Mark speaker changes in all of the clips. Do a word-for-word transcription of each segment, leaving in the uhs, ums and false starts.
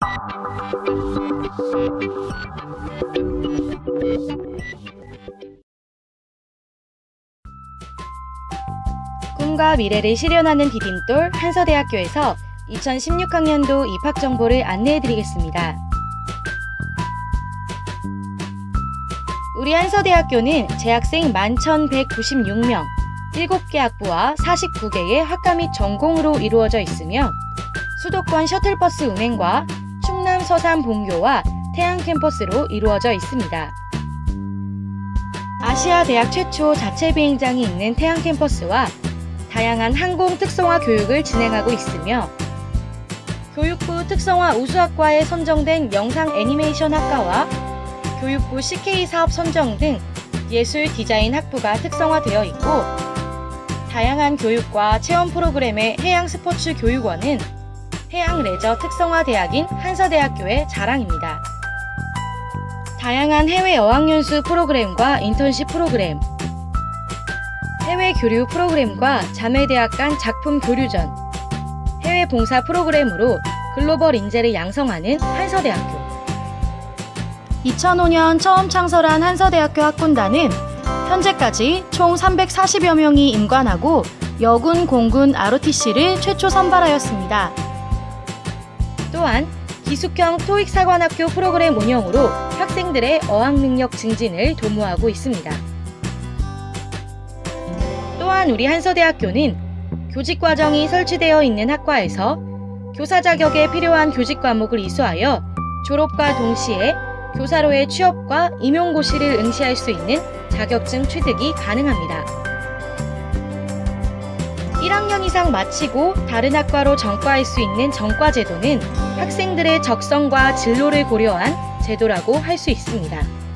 Speaker 1: 꿈과 미래를 실현하는 디딤돌 한서대학교에서 이천십육 학년도 입학 정보를 안내해드리겠습니다. 우리 한서대학교는 재학생 만 천백구십육 명, 일곱 개 학부와 사십구 개의 학과 및 전공으로 이루어져 있으며 수도권 셔틀버스 운행과 충남 서산 본교와 태안 캠퍼스로 이루어져 있습니다. 아시아 대학 최초 자체 비행장이 있는 태안 캠퍼스와 다양한 항공 특성화 교육을 진행하고 있으며 교육부 특성화 우수학과에 선정된 영상 애니메이션 학과와 교육부 씨케이 사업 선정 등 예술 디자인 학부가 특성화되어 있고 다양한 교육과 체험 프로그램의 해양 스포츠 교육원은 해양 레저 특성화 대학인 한서대학교의 자랑입니다. 다양한 해외 어학연수 프로그램과 인턴십 프로그램, 해외 교류 프로그램과 자매대학 간 작품 교류전, 해외 봉사 프로그램으로 글로벌 인재를 양성하는 한서대학교. 이천오 년 처음 창설한 한서대학교 학군단은 현재까지 총 삼백사십여 명이 임관하고 여군, 공군, 알오티씨를 최초 선발하였습니다. 또한 기숙형 토익 사관학교 프로그램 운영으로 학생들의 어학 능력 증진을 도모하고 있습니다. 또한 우리 한서대학교는 교직과정이 설치되어 있는 학과에서 교사 자격에 필요한 교직 과목을 이수하여 졸업과 동시에 교사로의 취업과 임용고시를 응시할 수 있는 자격증 취득이 가능합니다. 일 학년 이상 마치고 다른 학과로 전과할 수 있는 전과제도는 학생들의 적성과 진로를 고려한 제도라고 할 수 있습니다.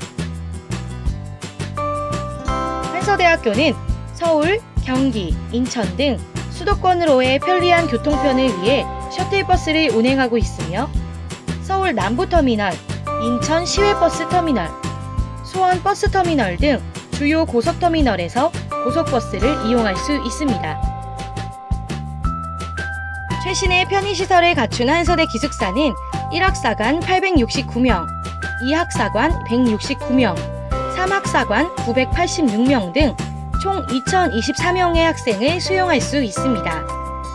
Speaker 1: 한서대학교는 서울, 경기, 인천 등 수도권으로의 편리한 교통편을 위해 셔틀버스를 운행하고 있으며 서울 남부터미널, 인천 시외버스터미널, 수원 버스터미널 등 주요 고속터미널에서 고속버스를 이용할 수 있습니다. 최신의 편의시설을 갖춘 한서대 기숙사는 일 학사관 팔백육십구 명, 이 학사관 백육십구 명, 삼 학사관 구백팔십육 명 등 총 이천이십사 명의 학생을 수용할 수 있습니다.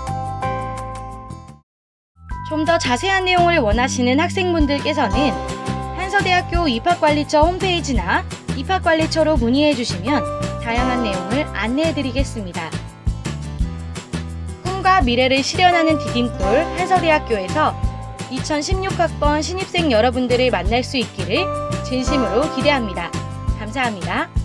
Speaker 1: 좀 더 자세한 내용을 원하시는 학생분들께서는 한서대학교 입학관리처 홈페이지나 입학관리처로 문의해 주시면 다양한 내용을 안내해 드리겠습니다. 꿈과 미래를 실현하는 디딤돌 한서대학교에서 이천십육 학번 신입생 여러분들을 만날 수 있기를 진심으로 기대합니다. 감사합니다.